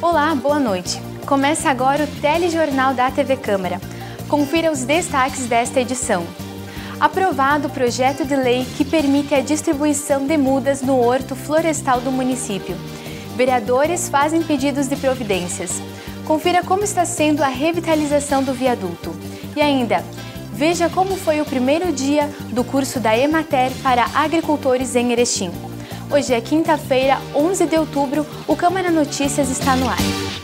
Olá, boa noite. Começa agora o Telejornal da TV Câmara. Confira os destaques desta edição. Aprovado o projeto de lei que permite a distribuição de mudas no horto florestal do município. Vereadores fazem pedidos de providências. Confira como está sendo a revitalização do viaduto. E ainda, veja como foi o primeiro dia do curso da Emater para agricultores em Erechim. Hoje é quinta-feira, 11 de outubro, o Câmara Notícias está no ar.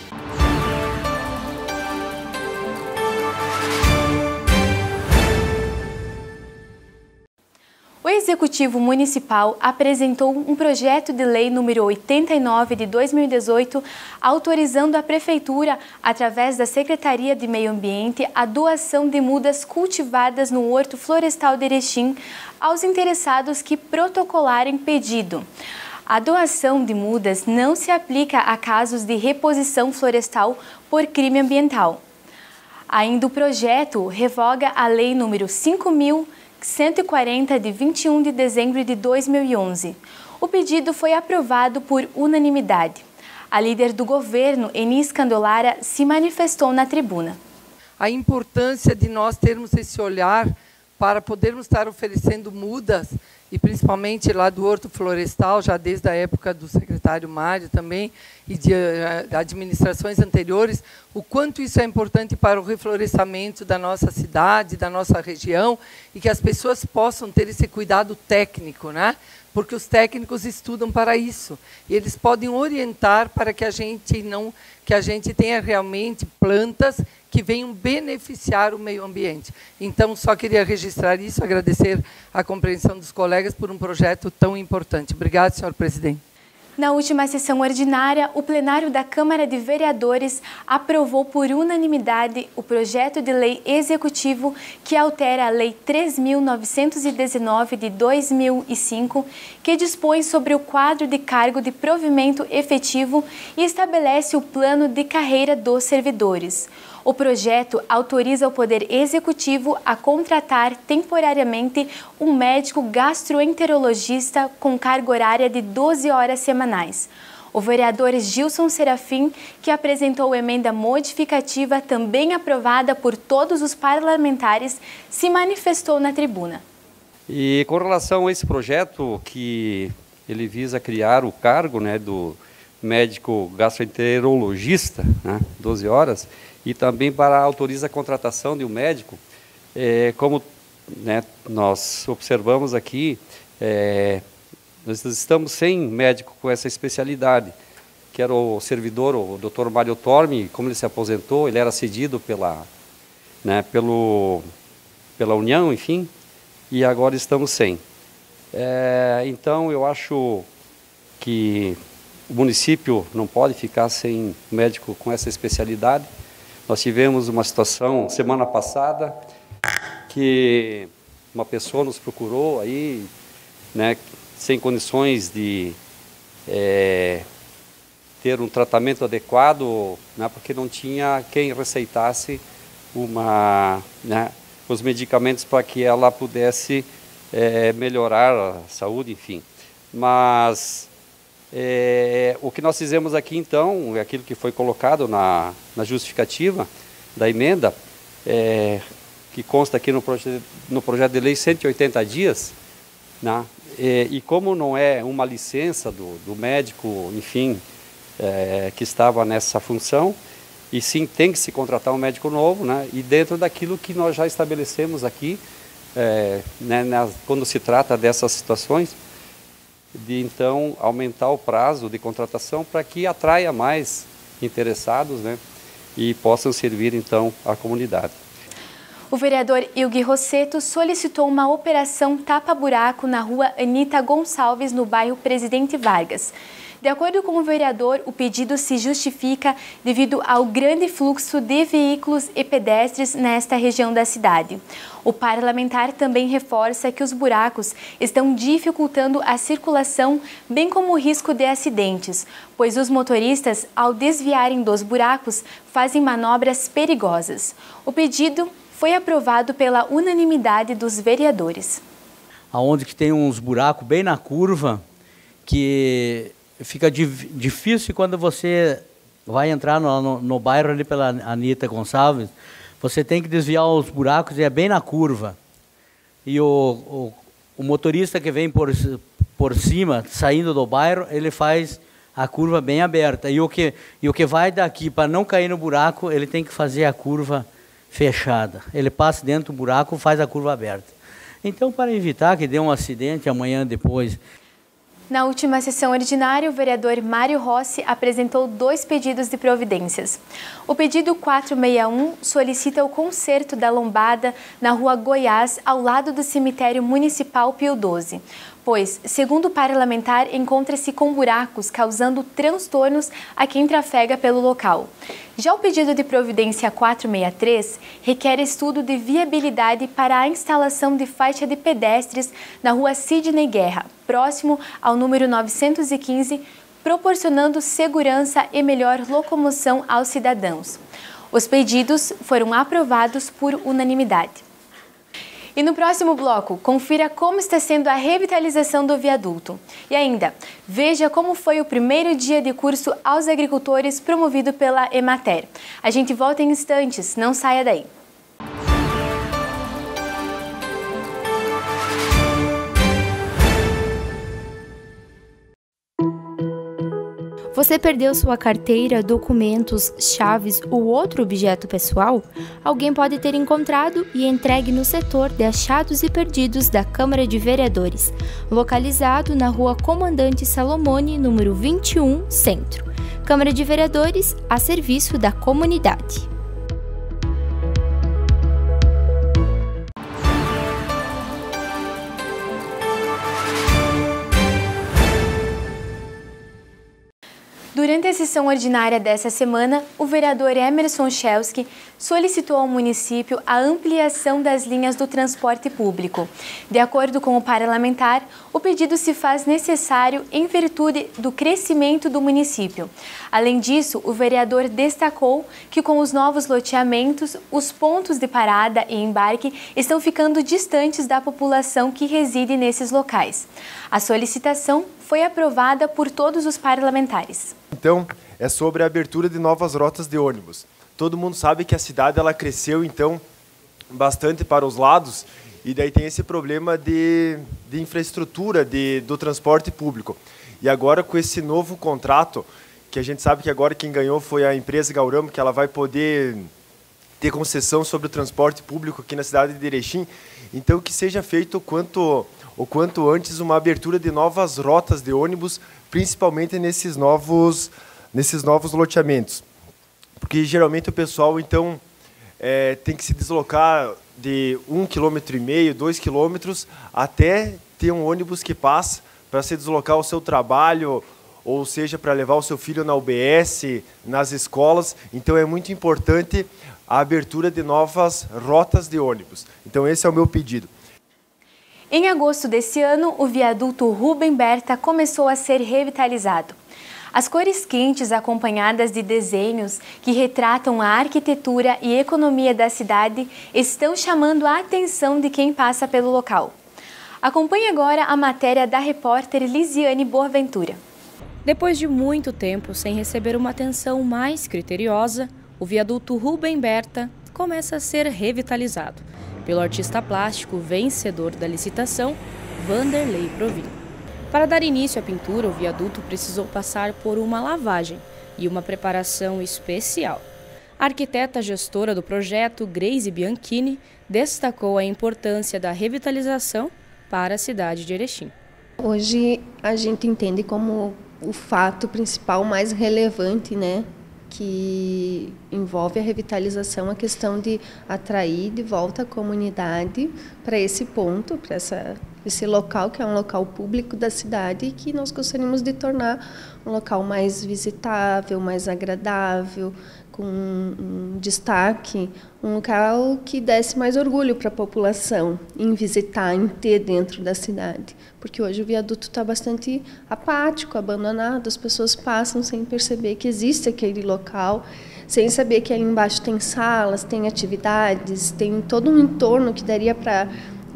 O Executivo Municipal apresentou um projeto de lei número 89 de 2018, autorizando a Prefeitura, através da Secretaria de Meio Ambiente, a doação de mudas cultivadas no Horto Florestal de Erechim aos interessados que protocolarem pedido. A doação de mudas não se aplica a casos de reposição florestal por crime ambiental. Ainda o projeto revoga a Lei número 5.140, de 21 de dezembro de 2011. O pedido foi aprovado por unanimidade. A líder do governo, Enis Candolara, se manifestou na tribuna. A importância de nós termos esse olhar para podermos estar oferecendo mudas, e principalmente lá do Horto Florestal, já desde a época do secretário Mário também, e de administrações anteriores, o quanto isso é importante para o reflorestamento da nossa cidade, da nossa região, e que as pessoas possam ter esse cuidado técnico, né? Porque os técnicos estudam para isso, e eles podem orientar para que a gente tenha realmente plantas que venham beneficiar o meio ambiente. Então, só queria registrar isso, agradecer a compreensão dos colegas por um projeto tão importante. Obrigado, senhor presidente. Na última sessão ordinária, o plenário da Câmara de Vereadores aprovou por unanimidade o projeto de lei executivo que altera a Lei 3.919 de 2005, que dispõe sobre o quadro de cargo de provimento efetivo e estabelece o plano de carreira dos servidores. O projeto autoriza o Poder Executivo a contratar temporariamente um médico gastroenterologista com carga horária de 12 horas semanais. O vereador Gilson Serafim, que apresentou emenda modificativa também aprovada por todos os parlamentares, se manifestou na tribuna. E com relação a esse projeto, que ele visa criar o cargo, né, do médico gastroenterologista, né, 12 horas, e também autoriza a contratação de um médico, como, né, nós observamos aqui, nós estamos sem médico com essa especialidade, que era o servidor, o Dr. Mário Torme. Como ele se aposentou, ele era cedido pela União, enfim, e agora estamos sem. Então, eu acho que o município não pode ficar sem médico com essa especialidade. Nós tivemos uma situação semana passada que uma pessoa nos procurou aí, né, sem condições de ter um tratamento adequado, né, porque não tinha quem receitasse os medicamentos para que ela pudesse melhorar a saúde, enfim. Mas o que nós fizemos aqui, então, é aquilo que foi colocado na justificativa da emenda, que consta aqui no projeto de lei 180 dias, né? E como não é uma licença do médico, enfim, que estava nessa função, e sim tem que se contratar um médico novo, né? E dentro daquilo que nós já estabelecemos aqui, né, quando se trata dessas situações, de então aumentar o prazo de contratação para que atraia mais interessados, né, e possam servir então a comunidade. O vereador Ilgui Rosseto solicitou uma operação tapa-buraco na rua Anita Gonçalves, no bairro Presidente Vargas. De acordo com o vereador, o pedido se justifica devido ao grande fluxo de veículos e pedestres nesta região da cidade. O parlamentar também reforça que os buracos estão dificultando a circulação, bem como o risco de acidentes, pois os motoristas, ao desviarem dos buracos, fazem manobras perigosas. O pedido foi aprovado pela unanimidade dos vereadores. Onde que tem uns buracos bem na curva, que fica difícil quando você vai entrar no bairro ali pela Anita Gonçalves, você tem que desviar os buracos e é bem na curva. E o motorista que vem por cima, saindo do bairro, ele faz a curva bem aberta. E o que vai daqui, para não cair no buraco, ele tem que fazer a curva fechada. Ele passa dentro do buraco, faz a curva aberta. Então, para evitar que dê um acidente amanhã depois. Na última sessão ordinária, o vereador Mário Rossi apresentou 2 pedidos de providências. O pedido 461 solicita o conserto da lombada na rua Goiás, ao lado do cemitério municipal Pio XII, pois, segundo o parlamentar, encontra-se com buracos, causando transtornos a quem trafega pelo local. Já o pedido de providência 463 requer estudo de viabilidade para a instalação de faixa de pedestres na rua Sidney Guerra, próximo ao número 915, proporcionando segurança e melhor locomoção aos cidadãos. Os pedidos foram aprovados por unanimidade. E no próximo bloco, confira como está sendo a revitalização do viaduto. E ainda, veja como foi o primeiro dia de curso aos agricultores promovido pela Emater. A gente volta em instantes, não saia daí. Você perdeu sua carteira, documentos, chaves ou outro objeto pessoal? Alguém pode ter encontrado e entregue no setor de achados e perdidos da Câmara de Vereadores, localizado na Rua Comandante Salomone, número 21, Centro. Câmara de Vereadores, a serviço da comunidade. Durante a sessão ordinária dessa semana, o vereador Emerson Chelsky solicitou ao município a ampliação das linhas do transporte público. De acordo com o parlamentar, o pedido se faz necessário em virtude do crescimento do município. Além disso, o vereador destacou que com os novos loteamentos, os pontos de parada e embarque estão ficando distantes da população que reside nesses locais. A solicitação foi aprovada por todos os parlamentares. Então, é sobre a abertura de novas rotas de ônibus. Todo mundo sabe que a cidade ela cresceu, então, bastante para os lados, e daí tem esse problema de infraestrutura do transporte público. E agora, com esse novo contrato, que a gente sabe que agora quem ganhou foi a empresa Gauramo, que ela vai poder ter concessão sobre o transporte público aqui na cidade de Erechim, então que seja feito o quanto antes uma abertura de novas rotas de ônibus, principalmente nesses novos loteamentos. Porque geralmente o pessoal então tem que se deslocar de 1,5 km, 2 km, até ter um ônibus que passa para se deslocar ao seu trabalho, ou seja, para levar o seu filho na UBS, nas escolas. Então é muito importante a abertura de novas rotas de ônibus. Então esse é o meu pedido. Em agosto desse ano, o viaduto Rubem Berta começou a ser revitalizado. As cores quentes, acompanhadas de desenhos que retratam a arquitetura e economia da cidade, estão chamando a atenção de quem passa pelo local. Acompanhe agora a matéria da repórter Lisiane Boaventura. Depois de muito tempo sem receber uma atenção mais criteriosa, o viaduto Rubem Berta começa a ser revitalizado pelo artista plástico vencedor da licitação, Vanderlei Provin. Para dar início à pintura, o viaduto precisou passar por uma lavagem e uma preparação especial. A arquiteta gestora do projeto, Grace Bianchini, destacou a importância da revitalização para a cidade de Erechim. Hoje a gente entende como o fato principal mais relevante, que envolve a revitalização, a questão de atrair de volta a comunidade para esse ponto, para esse local que é um local público da cidade e que nós gostaríamos de tornar um local mais visitável, mais agradável, com um destaque, um local que desse mais orgulho para a população em visitar, em ter dentro da cidade. Porque hoje o viaduto está bastante apático, abandonado, as pessoas passam sem perceber que existe aquele local, sem saber que ali embaixo tem salas, tem atividades, tem todo um entorno que daria para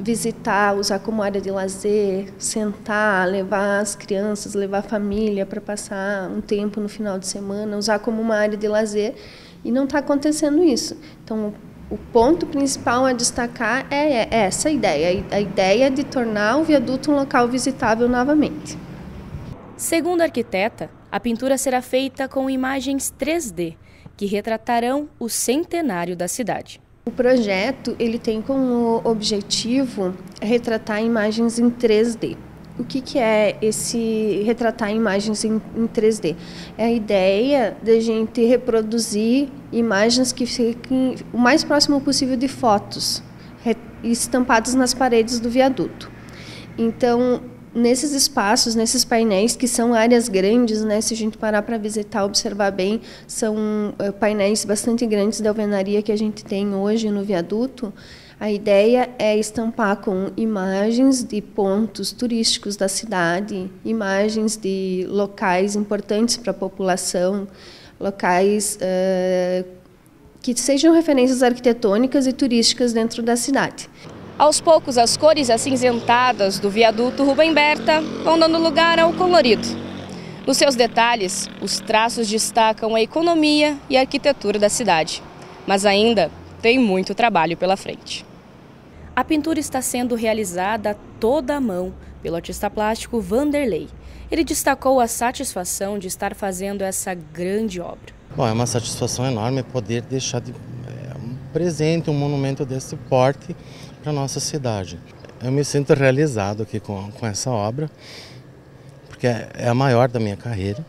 visitar, usar como área de lazer, sentar, levar as crianças, levar a família para passar um tempo no final de semana, usar como uma área de lazer, e não está acontecendo isso. Então, o ponto principal a destacar é essa ideia, a ideia de tornar o viaduto um local visitável novamente. Segundo a arquiteta, a pintura será feita com imagens 3D, que retratarão o centenário da cidade. O projeto ele tem como objetivo retratar imagens em 3D. O que é esse retratar imagens em 3D? É a ideia de a gente reproduzir imagens que fiquem o mais próximo possível de fotos estampadas nas paredes do viaduto. Então, nesses espaços, nesses painéis, que são áreas grandes, né? Se a gente parar para visitar, observar bem, são painéis bastante grandes de alvenaria que a gente tem hoje no viaduto. A ideia é estampar com imagens de pontos turísticos da cidade, imagens de locais importantes para a população, locais que sejam referências arquitetônicas e turísticas dentro da cidade. Aos poucos, as cores acinzentadas do viaduto Rubem Berta vão dando lugar ao colorido. Nos seus detalhes, os traços destacam a economia e a arquitetura da cidade. Mas ainda tem muito trabalho pela frente. A pintura está sendo realizada toda à mão pelo artista plástico Vanderlei. Ele destacou a satisfação de estar fazendo essa grande obra. Bom, é uma satisfação enorme poder deixar um presente, um monumento desse porte para a nossa cidade. Eu me sinto realizado aqui com essa obra, porque é a maior da minha carreira.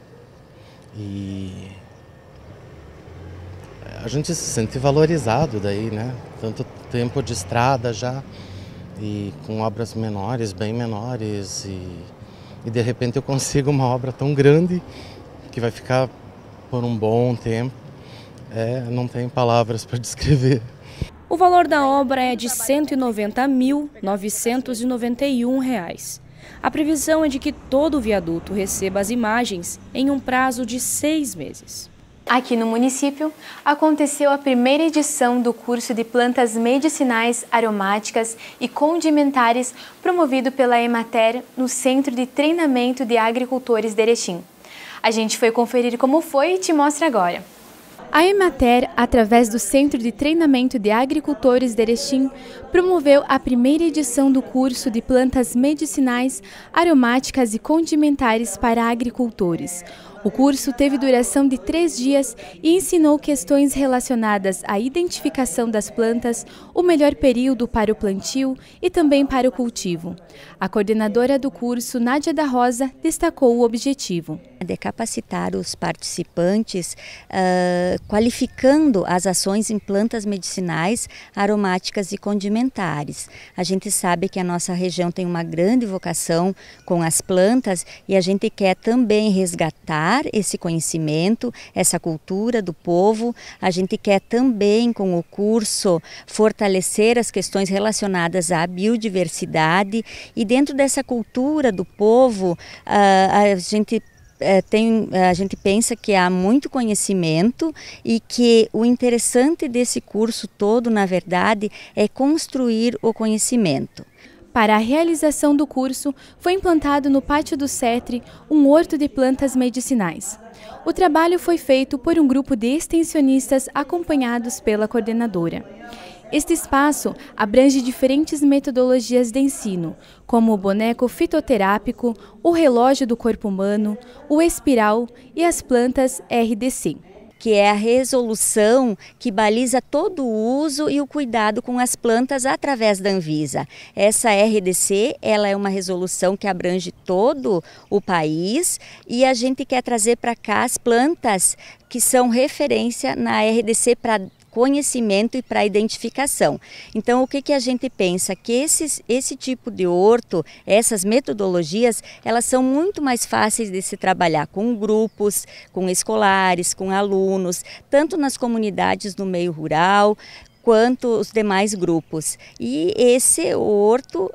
E a gente se sente valorizado daí, né? Tanto tempo de estrada já, e com obras menores, bem menores, e de repente eu consigo uma obra tão grande que vai ficar por um bom tempo. Não tenho palavras para descrever. O valor da obra é de R$ 190.991. A previsão é de que todo o viaduto receba as imagens em um prazo de 6 meses. Aqui no município, aconteceu a primeira edição do curso de plantas medicinais, aromáticas e condimentares promovido pela Emater no Centro de Treinamento de Agricultores de Erechim. A gente foi conferir como foi e te mostra agora. A Emater, através do Centro de Treinamento de Agricultores de Erechim, promoveu a primeira edição do curso de plantas medicinais, aromáticas e condimentares para agricultores. O curso teve duração de 3 dias e ensinou questões relacionadas à identificação das plantas, o melhor período para o plantio e também para o cultivo. A coordenadora do curso, Nádia da Rosa, destacou o objetivo. De capacitar os participantes, qualificando as ações em plantas medicinais, aromáticas e condimentares. A gente sabe que a nossa região tem uma grande vocação com as plantas e a gente quer também resgatar esse conhecimento, essa cultura do povo. A gente quer também, com o curso, fortalecer as questões relacionadas à biodiversidade e dentro dessa cultura do povo, a gente pensa que há muito conhecimento e que o interessante desse curso todo, na verdade, é construir o conhecimento. Para a realização do curso, foi implantado no Pátio do Cetre um horto de plantas medicinais. O trabalho foi feito por um grupo de extensionistas acompanhados pela coordenadora. Este espaço abrange diferentes metodologias de ensino, como o boneco fitoterápico, o relógio do corpo humano, o espiral e as plantas RDC. Que é a resolução que baliza todo o uso e o cuidado com as plantas através da Anvisa. Essa RDC, ela é uma resolução que abrange todo o país e a gente quer trazer para cá as plantas que são referência na RDC para conhecimento e para identificação. Então, o que a gente pensa? Que esse tipo de horto, essas metodologias, elas são muito mais fáceis de se trabalhar com grupos, com escolares, com alunos, tanto nas comunidades no meio rural, quanto os demais grupos. E esse horto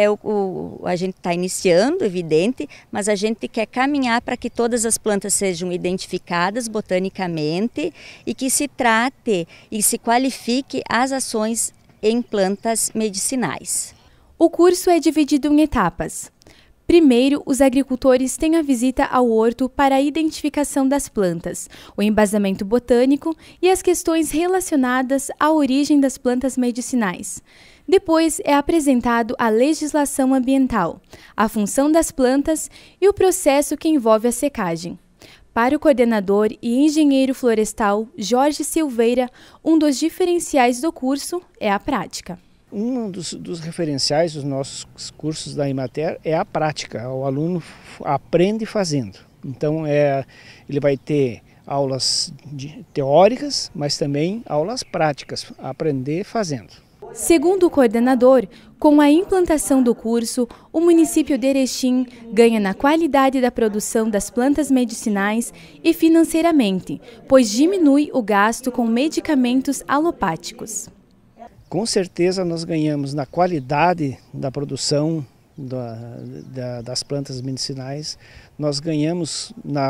a gente está iniciando, evidente, mas a gente quer caminhar para que todas as plantas sejam identificadas botanicamente e que se trate e se qualifique as ações em plantas medicinais. O curso é dividido em etapas. Primeiro, os agricultores têm a visita ao horto para a identificação das plantas, o embasamento botânico e as questões relacionadas à origem das plantas medicinais. Depois é apresentado a legislação ambiental, a função das plantas e o processo que envolve a secagem. Para o coordenador e engenheiro florestal Jorge Silveira, um dos diferenciais do curso é a prática. Um dos referenciais dos nossos cursos da Emater é a prática. O aluno aprende fazendo. Então, ele vai ter aulas teóricas, mas também aulas práticas, aprender fazendo. Segundo o coordenador, com a implantação do curso, o município de Erechim ganha na qualidade da produção das plantas medicinais e financeiramente, pois diminui o gasto com medicamentos alopáticos. Com certeza nós ganhamos na qualidade da produção das plantas medicinais, nós ganhamos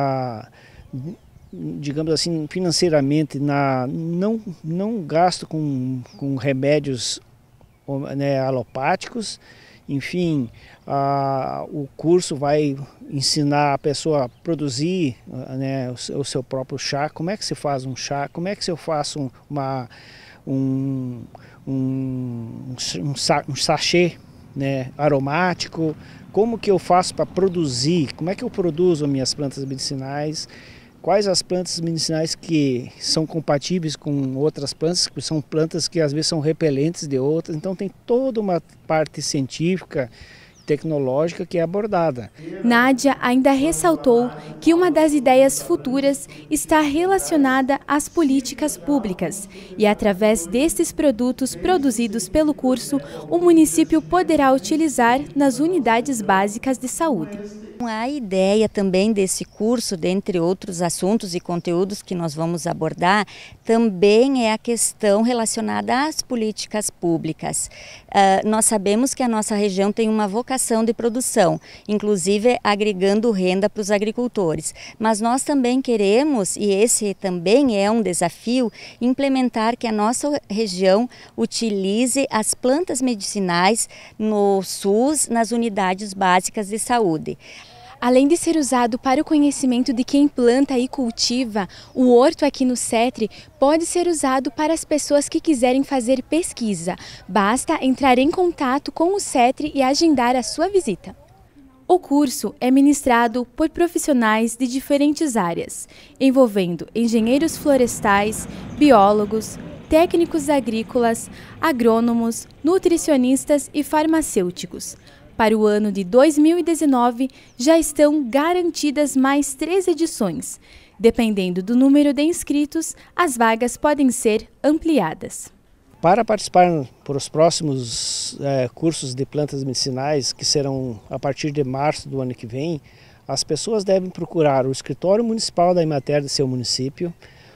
digamos assim, financeiramente, não gasto com remédios, né, alopáticos. Enfim, o curso vai ensinar a pessoa a produzir, né, o seu próprio chá. Como é que se faz um chá? Como é que eu faço um sachê, né, aromático? Como que eu faço para produzir? Como é que eu produzo minhas plantas medicinais? Quais as plantas medicinais que são compatíveis com outras plantas, que são plantas que às vezes são repelentes de outras. Então tem toda uma parte científica, tecnológica que é abordada. Nádia ainda ressaltou que uma das ideias futuras está relacionada às políticas públicas e, através destes produtos produzidos pelo curso, o município poderá utilizar nas unidades básicas de saúde. A ideia também desse curso, dentre outros assuntos e conteúdos que nós vamos abordar, também é a questão relacionada às políticas públicas. Nós sabemos que a nossa região tem uma vocação de produção, inclusive agregando renda para os agricultores. Mas nós também queremos, e esse também é um desafio, implementar que a nossa região utilize as plantas medicinais no SUS, nas unidades básicas de saúde. Além de ser usado para o conhecimento de quem planta e cultiva, o horto aqui no CETRE pode ser usado para as pessoas que quiserem fazer pesquisa. Basta entrar em contato com o CETRE e agendar a sua visita. O curso é ministrado por profissionais de diferentes áreas, envolvendo engenheiros florestais, biólogos, técnicos agrícolas, agrônomos, nutricionistas e farmacêuticos. Para o ano de 2019, já estão garantidas mais 3 edições. Dependendo do número de inscritos, as vagas podem ser ampliadas. Para participar para os próximos cursos de plantas medicinais, que serão a partir de março do ano que vem, as pessoas devem procurar o escritório municipal da Emater de seu município.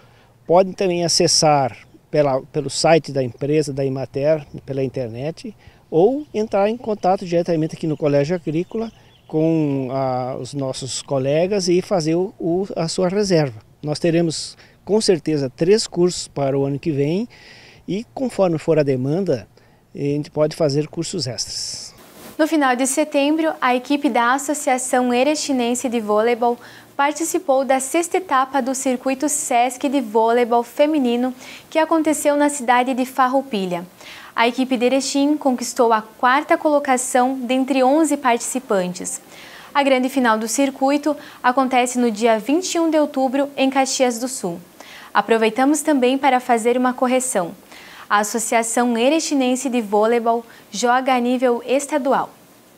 Podem também acessar pelo site da empresa da Emater, pela internet, ou entrar em contato diretamente aqui no Colégio Agrícola com os nossos colegas e fazer a sua reserva. Nós teremos com certeza 3 cursos para o ano que vem e conforme for a demanda, a gente pode fazer cursos extras. No final de setembro, a equipe da Associação Erechinense de Voleibol participou da 6ª etapa do Circuito Sesc de Voleibol Feminino que aconteceu na cidade de Farroupilha. A equipe de Erechim conquistou a 4ª colocação dentre 11 participantes. A grande final do circuito acontece no dia 21 de outubro em Caxias do Sul. Aproveitamos também para fazer uma correção. A Associação Erechinense de Voleibol joga a nível estadual.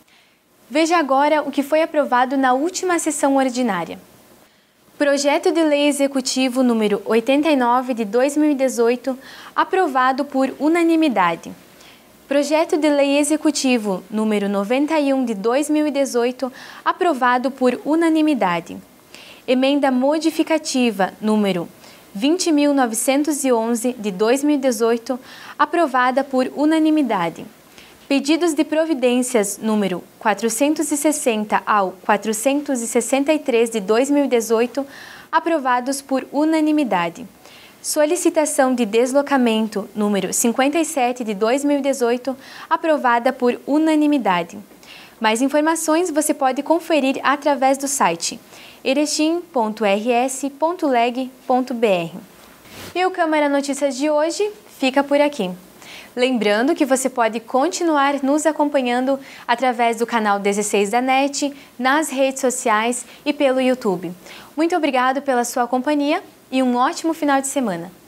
Veja agora o que foi aprovado na última sessão ordinária. Projeto de Lei Executivo número 89 de 2018, aprovado por unanimidade. Projeto de Lei Executivo número 91 de 2018, aprovado por unanimidade. Emenda modificativa número 20.911 de 2018, aprovada por unanimidade. Pedidos de providências número 460 ao 463 de 2018, aprovados por unanimidade. Solicitação de deslocamento número 57 de 2018, aprovada por unanimidade. Mais informações você pode conferir através do site erechim.rs.leg.br. E o Câmara Notícias de hoje fica por aqui. Lembrando que você pode continuar nos acompanhando através do canal 16 da NET, nas redes sociais e pelo YouTube. Muito obrigado pela sua companhia e um ótimo final de semana.